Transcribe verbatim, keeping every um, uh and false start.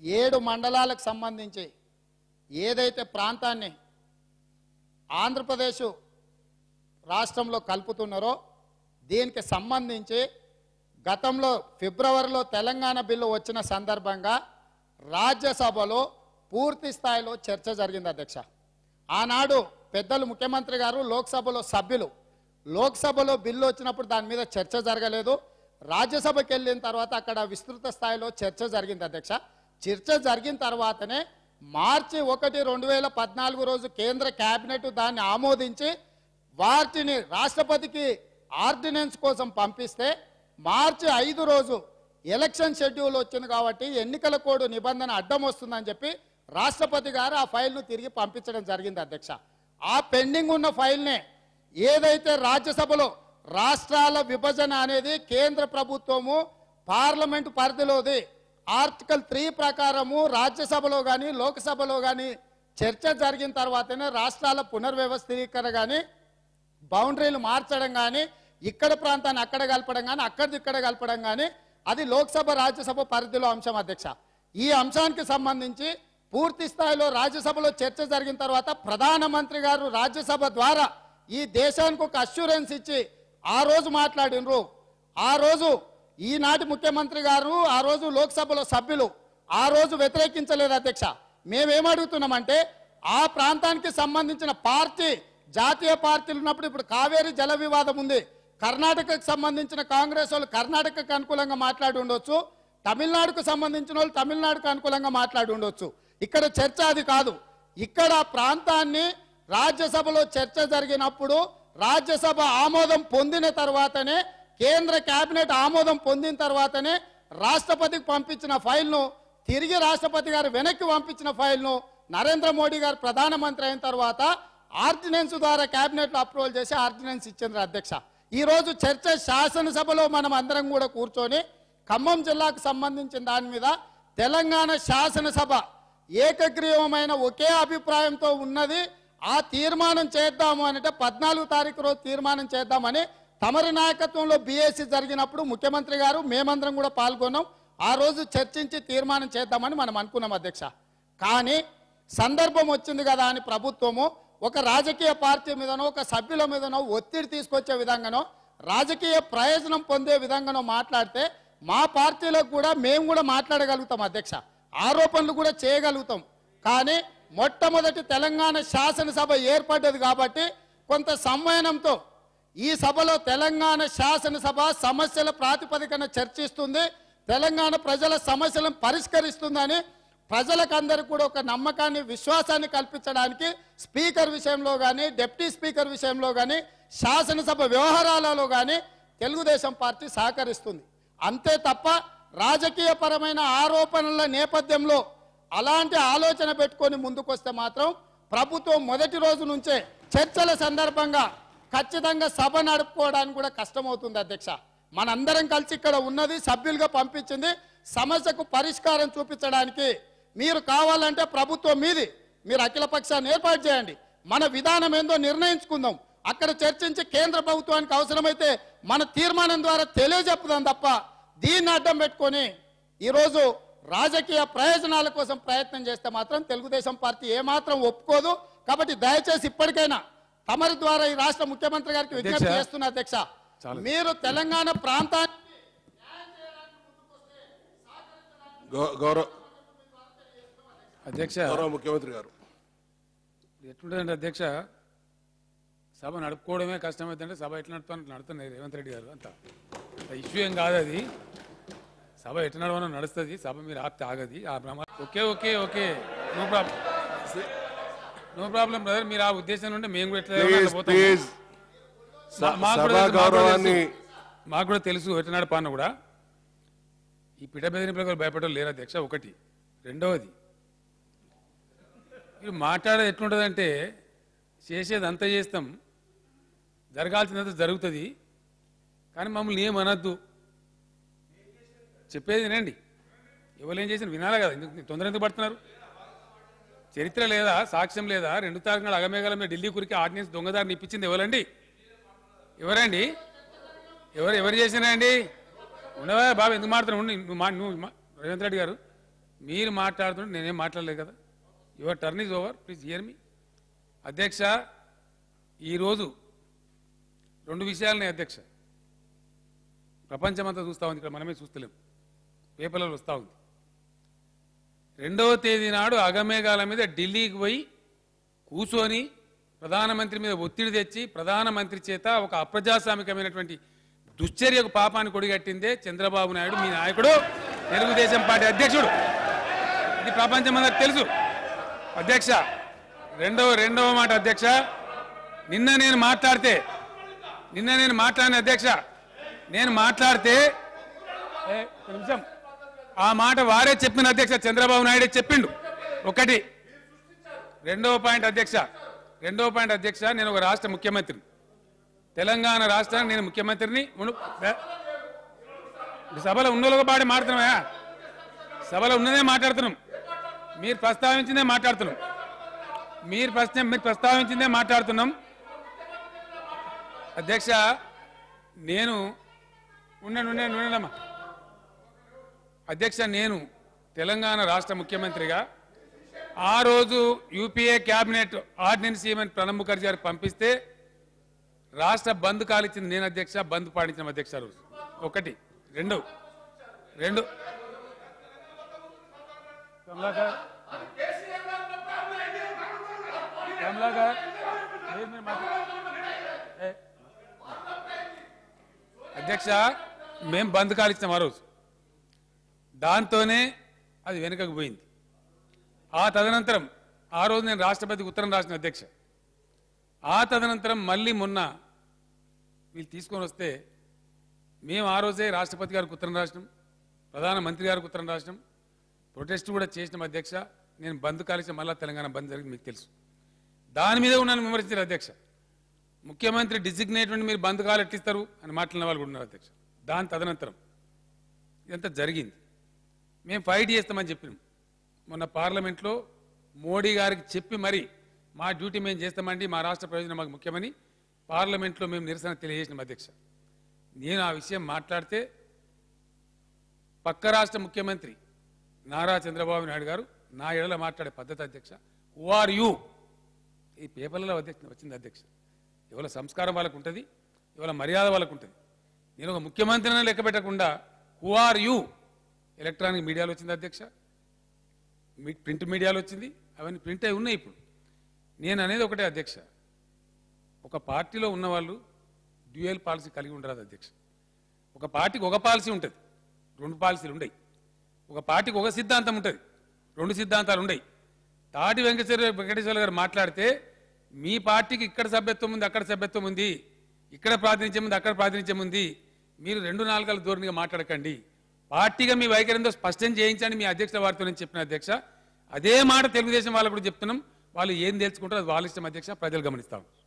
ఏడు మండలాలకు సంబంధించి ఏదైతే ప్రాంతాన్ని ఆంధ్రప్రదేశ్ రాష్ట్రంలో కలుపుతున్నారో దీనికి సంబంధించి గతంలో ఫిబ్రవరిలో తెలంగాణ బిల్లు వచ్చిన సందర్భంగా రాజ్యసభలో పూర్తి స్థాయిలో చర్చ జరిగింది అధ్యక్ష. ఆనాడు పెద్దలు ముఖ్యమంత్రి గారు లోక్సభలో సభ్యులు లోక్సభలో బిల్లు వచ్చినప్పుడు దాని మీద చర్చ జరగలేదు. రాజ్యసభకి వెళ్ళిన తర్వాత అక్కడ విస్తృత స్థాయిలో చర్చ జరిగింది అధ్యక్ష. చర్చ జరిగిన తర్వాతనే మార్చి ఒకటి రెండు వేల పద్నాలుగు రోజు కేంద్ర కేబినెట్ దాన్ని ఆమోదించి వాటిని రాష్ట్రపతికి ఆర్డినెన్స్ కోసం పంపిస్తే మార్చి ఐదు రోజు ఎలక్షన్ షెడ్యూల్ వచ్చింది కాబట్టి ఎన్నికల కోడ్ నిబంధన అడ్డం వస్తుందని చెప్పి రాష్ట్రపతి గారు ఆ ఫైల్ను తిరిగి పంపించడం జరిగింది అధ్యక్ష. ఆ పెండింగ్ ఉన్న ఫైల్నే ఏదైతే రాజ్యసభలో రాష్ట్రాల విభజన అనేది కేంద్ర ప్రభుత్వము పార్లమెంటు పరిధిలోది ఆర్టికల్ త్రీ ప్రకారము రాజ్యసభలో కానీ లోక్సభలో కానీ చర్చ జరిగిన తర్వాతనే రాష్ట్రాల పునర్వ్యవస్థీకరణ కానీ బౌండరీలు మార్చడం కానీ ఇక్కడ ప్రాంతాన్ని అక్కడ కలపడం కానీ అక్కడిది ఇక్కడ కలపడం కానీ అది లోక్సభ రాజ్యసభ పరిధిలో అంశం అధ్యక్ష. ఈ అంశానికి సంబంధించి పూర్తి స్థాయిలో రాజ్యసభలో చర్చ జరిగిన తర్వాత ప్రధానమంత్రి గారు రాజ్యసభ ద్వారా ఈ దేశానికి ఒక అష్యూరెన్స్ ఇచ్చి ఆ రోజు మాట్లాడినరు. ఆ రోజు ఈనాటి ముఖ్యమంత్రి గారు ఆ రోజు లోక్సభలో సభ్యులు ఆ రోజు వ్యతిరేకించలేదు అధ్యక్ష. మేమేమడుగుతున్నామంటే ఆ ప్రాంతానికి సంబంధించిన పార్టీ జాతీయ పార్టీలు ఉన్నప్పుడు ఇప్పుడు కావేరీ జల వివాదం ఉంది. కర్ణాటకకు సంబంధించిన కాంగ్రెస్ వాళ్ళు కర్ణాటకకు అనుకూలంగా మాట్లాడి ఉండొచ్చు, తమిళనాడుకు సంబంధించిన వాళ్ళు తమిళనాడుకు అనుకూలంగా మాట్లాడి ఉండొచ్చు. ఇక్కడ చర్చ అది కాదు. ఇక్కడ ప్రాంతాన్ని రాజ్యసభలో చర్చ జరిగినప్పుడు రాజ్యసభ ఆమోదం పొందిన తర్వాతనే కేంద్ర కేబినెట్ ఆమోదం పొందిన తర్వాతనే రాష్ట్రపతికి పంపించిన ఫైల్ను తిరిగి రాష్ట్రపతి గారు వెనక్కి పంపించిన ఫైల్ను నరేంద్ర మోడీ గారు ప్రధానమంత్రి అయిన తర్వాత ఆర్డినెన్స్ ద్వారా కేబినెట్లో అప్రూవల్ చేసి ఆర్డినెన్స్ ఇచ్చింది అధ్యక్ష. ఈ రోజు చర్చ శాసనసభలో మనం అందరం కూడా కూర్చొని ఖమ్మం జిల్లాకు సంబంధించిన దాని మీద తెలంగాణ శాసనసభ ఏకగ్రీవమైన ఒకే అభిప్రాయంతో ఉన్నది. ఆ తీర్మానం చేద్దాము అంటే పద్నాలుగు తారీఖు రోజు తీర్మానం చేద్దామని తమరి నాయకత్వంలో బీఏసీ జరిగినప్పుడు ముఖ్యమంత్రి గారు మేమందరం కూడా పాల్గొన్నాం. ఆ రోజు చర్చించి తీర్మానం చేద్దామని మనం అనుకున్నాం అధ్యక్ష. కానీ సందర్భం వచ్చింది కదా అని ప్రభుత్వము ఒక రాజకీయ పార్టీ మీదనో ఒక సభ్యుల మీదనో ఒత్తిడి తీసుకొచ్చే విధంగానో రాజకీయ ప్రయోజనం పొందే విధంగానో మాట్లాడితే మా పార్టీలకు కూడా మేము కూడా మాట్లాడగలుగుతాం అధ్యక్ష, ఆరోపణలు కూడా చేయగలుగుతాం. కానీ మొట్టమొదటి తెలంగాణ శాసనసభ ఏర్పడ్డది కాబట్టి కొంత సంవయనంతో ఈ సభలో తెలంగాణ శాసనసభ సమస్యల ప్రాతిపదికన చర్చిస్తుంది, తెలంగాణ ప్రజల సమస్యలను పరిష్కరిస్తుందని ప్రజలకు అందరికీ కూడా ఒక నమ్మకాన్ని విశ్వాసాన్ని కల్పించడానికి స్పీకర్ విషయంలో కానీ డిప్యూటీ స్పీకర్ విషయంలో కానీ శాసనసభ వ్యవహారాలలో కానీ తెలుగుదేశం పార్టీ సహకరిస్తుంది. అంతే తప్ప రాజకీయపరమైన ఆరోపణల నేపథ్యంలో అలాంటి ఆలోచన పెట్టుకొని ముందుకొస్తే మాత్రం ప్రభుత్వం మొదటి రోజు నుంచే చర్చల సందర్భంగా ఖచ్చితంగా సభ నడుపుకోవడానికి కూడా కష్టమవుతుంది అధ్యక్ష. మనందరం కలిసి ఇక్కడ ఉన్నది సభ్యులుగా పంపించింది సమస్యకు పరిష్కారం చూపించడానికి. మీరు కావాలంటే ప్రభుత్వం మీది మీరు అఖిల పక్షాన్ని ఏర్పాటు చేయండి, మన విధానం ఏందో నిర్ణయించుకుందాం, అక్కడ చర్చించి కేంద్ర ప్రభుత్వానికి అవసరమైతే మన తీర్మానం ద్వారా తెలియజెప్పుదాం తప్ప దీన్ని అడ్డం పెట్టుకొని ఈరోజు రాజకీయ ప్రయోజనాల కోసం ప్రయత్నం చేస్తే మాత్రం తెలుగుదేశం పార్టీ ఏమాత్రం ఒప్పుకోదు. కాబట్టి దయచేసి ఇప్పటికైనా తమరి ద్వారా ఈ రాష్ట్ర ముఖ్యమంత్రి గారికి విజ్ఞప్తి చేస్తున్న అధ్యక్ష, మీరు తెలంగాణ ప్రాంతాన్ని గౌరవ అధ్యక్ష గౌరవ ముఖ్యమంత్రి గారు ఎట్లుంటుందంటే అధ్యక్ష సభ నడుపుకోవడమే కష్టమైందంటే సభ ఎట్లా నడుపుతాను నడుతున్నాయి రేవంత్ రెడ్డి గారు అంతా ఇష్యూ ఏం కాదు అది. సభ ఎట్లా నడవనో నడుస్తుంది, సభ మీరు ఆపితే ఆగది. ఆ ప్రమాదం okay okay okay no problem no problem brother, మీరు ఆ ఉద్దేశం నుండి మేము కూడా ఎట్లా మాకు కూడా తెలుసు ఎట్లా నడపాను కూడా. ఈ పిట బెదిరింపులకు భయపడడం లేరు అధ్యక్ష ఒకటి. రెండవది మీరు మాట్లాడేది ఎట్లుంటుందంటే చేసేది అంతా చేస్తాం, జరగాల్సినంత జరుగుతుంది, కానీ మమ్మల్ని ఏమనద్దు చెప్పేది వినండి. ఎవరు ఏం చేసిన వినాలా కదా, ఎందుకు తొందర ఎందుకు పడుతున్నారు? చరిత్ర లేదా, సాక్ష్యం లేదా? రెండు తారీఖున అగమేఘాల మీద ఢిల్లీ కురికి ఆర్డినెన్స్ దొంగదారిని ఇప్పించింది ఎవరండి? ఎవరండి? ఎవరు ఎవరు చేసినా అండి? ఉండవా బాబు, ఎందుకు మాట్లాడుతున్నావు? నువ్వు నువ్వు రేవంత్ రెడ్డి గారు మీరు మాట్లాడుతుంటే నేనేం మాట్లాడలేదు కదా. Your turn is over, please hear me. అధ్యక్ష, ఈరోజు రెండు విషయాలున్నాయి అధ్యక్ష. ప్రపంచమంతా చూస్తూ ఉంది, ఇక్కడ మనమే చూస్తలేం, పేపర్లలో వస్తూ ఉంది. రెండవ తేదీ నాడు అగమేఘాల మీద ఢిల్లీకి పోయి కూర్చొని ప్రధానమంత్రి మీద ఒత్తిడి తెచ్చి ప్రధానమంత్రి చేత ఒక అప్రజాస్వామికమైనటువంటి దుశ్చర్యకు పాపాన్ని కొడిగట్టిందే చంద్రబాబు నాయుడు, మీ నాయకుడు, తెలుగుదేశం పార్టీ అధ్యక్షుడు. ఇది ప్రపంచమంతా తెలుసు అధ్యక్ష. రెండవ రెండవ మాట అధ్యక్ష, నిన్న నేను మాట్లాడితే నిన్న నేను మాట్లాడిన అధ్యక్ష నేను మాట్లాడితే నిమిషం ఆ మాట వారే చెప్పిన అధ్యక్ష, చంద్రబాబు నాయుడే చెప్పిండు. ఒకటి. రెండవ పాయింట్ అధ్యక్ష రెండవ పాయింట్ అధ్యక్ష నేను ఒక రాష్ట్ర ముఖ్యమంత్రిని, తెలంగాణ రాష్ట్రానికి నేను ముఖ్యమంత్రిని. సభలో ఉన్నోళ్ళగా పాడి మాట్లాడుతున్నాయా? సభలో ఉన్నదే మాట్లాడుతున్నాం, మీరు ప్రస్తావించిందే మాట్లాడుతున్నాం మీరు ప్రశ్న మీరు ప్రస్తావించిందే మాట్లాడుతున్నాం అధ్యక్ష. నేను ఉండండి ఉండండి ఉండండమ్మా అధ్యక్ష, నేను తెలంగాణ రాష్ట్ర ముఖ్యమంత్రిగా ఆ రోజు యూపీఏ క్యాబినెట్ ఆర్డినెన్స్ ఏమని ప్రణబ్ ముఖర్జీ గారికి పంపిస్తే రాష్ట్ర బంద్ కాలిచ్చింది నేను అధ్యక్ష, బంద్ పాటించిన అధ్యక్ష రోజు. ఒకటి. రెండు రెండు కమలాకర్ కమలాకర్ అధ్యక్ష, మేము బంద్ కాలిచ్చినాం ఆ రోజు, దాంతోనే అది వెనుకకు పోయింది. ఆ తదనంతరం ఆ రోజు నేను రాష్ట్రపతికి ఉత్తరం రాసిన అధ్యక్ష. ఆ తదనంతరం మళ్ళీ మొన్న వీళ్ళు తీసుకొని వస్తే మేము ఆ రోజే రాష్ట్రపతి గారికి ఉత్తరం రాసినాం, ప్రధానమంత్రి గారికి ఉత్తరం రాసినాం, ప్రొటెస్ట్ కూడా చేసినాం అధ్యక్ష. నేను బంద్ కాలిస్తే మళ్ళా తెలంగాణ బంద్ జరిగింది మీకు తెలుసు. దాని మీద ఉన్నాను విమర్శించారు అధ్యక్ష. ముఖ్యమంత్రి డిజిగ్నేట్ మీరు బంద్ కాలు ఎట్టిస్తారు అని మాట్లాడిన వాళ్ళు కూడా ఉన్నారు అధ్యక్ష. దాని తదనంతరం ఇదంతా జరిగింది. మేము ఫైట్ చేస్తామని చెప్పినాం మొన్న పార్లమెంట్లో మోడీ గారికి చెప్పి మరి మా డ్యూటీ మేము చేస్తామండి, మా రాష్ట్ర ప్రయోజనం మాకు ముఖ్యమని పార్లమెంట్లో మేము నిరసన తెలియజేసినాం అధ్యక్ష. నేను ఆ విషయం మాట్లాడితే పక్క రాష్ట్ర ముఖ్యమంత్రి నారా చంద్రబాబు నాయుడు గారు నా ఎడల మాట్లాడే పద్ధతి అధ్యక్ష, హూ ఆర్ యూ, ఈ పేపర్లలో అధ్యక్ష వచ్చింది అధ్యక్ష. ఇవాళ సంస్కారం వాళ్ళకు ఉంటుంది, ఇవాళ మర్యాద వాళ్ళకు ఉంటుంది. నేను ఒక ముఖ్యమంత్రిని లెక్క పెట్టకుండా హూ ఆర్ యూ ఎలక్ట్రానిక్ మీడియాలో వచ్చింది అధ్యక్ష, ప్రింట్ మీడియాలో వచ్చింది, అవన్నీ ప్రింట్ అయి ఉన్నాయి. ఇప్పుడు నేను అనేది ఒకటే అధ్యక్ష, ఒక పార్టీలో ఉన్నవాళ్ళు డ్యూయల్ పాలసీ కలిగి ఉండరాదు అధ్యక్ష. ఒక పార్టీకి ఒక పాలసీ ఉంటుంది, రెండు పాలసీలు ఉండయి. ఒక పార్టీకి ఒక సిద్ధాంతం ఉంటుంది, రెండు సిద్ధాంతాలు ఉండయి. తాటి వెంకటేశ్వర వెంకటేశ్వర గారు మాట్లాడితే మీ పార్టీకి ఇక్కడ సభ్యత్వం ఉంది, అక్కడ సభ్యత్వం ఉంది, ఇక్కడ ప్రాతినిధ్యం ఉంది, అక్కడ ప్రాతినిధ్యం ఉంది, మీరు రెండు నాలుగాల ధోరణిగా మాట్లాడకండి, పార్టీగా మీ వైఖరితో స్పష్టం చేయించండి మీ అధ్యక్షుల వారితో నేను చెప్పిన అధ్యక్ష. అదే మాట తెలుగుదేశం వాళ్ళకు కూడా చెప్తున్నాం. వాళ్ళు ఏం తెలుసుకుంటారో అది వాళ్ళ ఇష్టం అధ్యక్ష, ప్రజలు గమనిస్తాం.